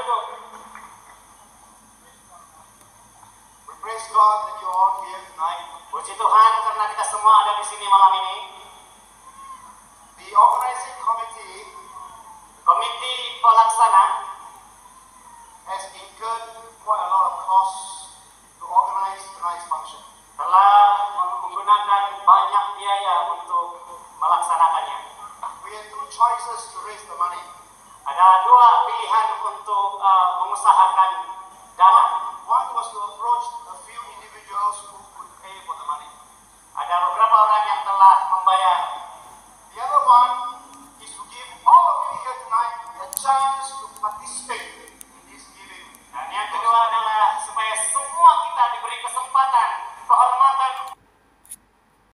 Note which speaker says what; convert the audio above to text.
Speaker 1: duduk.
Speaker 2: We praise God that you're all here tonight.
Speaker 1: Puji Tuhan karena kita semua ada di sini malam ini.
Speaker 2: The organizing committee
Speaker 1: Komite pelaksana
Speaker 2: has incurred quite a lot of costs to organize tonight's function.
Speaker 1: telah menggunakan banyak biaya untuk melaksanakannya.
Speaker 2: We had two choices to raise the money.
Speaker 1: Ada dua pilihan untuk mengusahakan dana.
Speaker 2: One was to approach a few individuals who could pay for the money.
Speaker 1: Ada beberapa orang yang telah membayar.
Speaker 2: The other one is to give all of you here tonight a chance to participate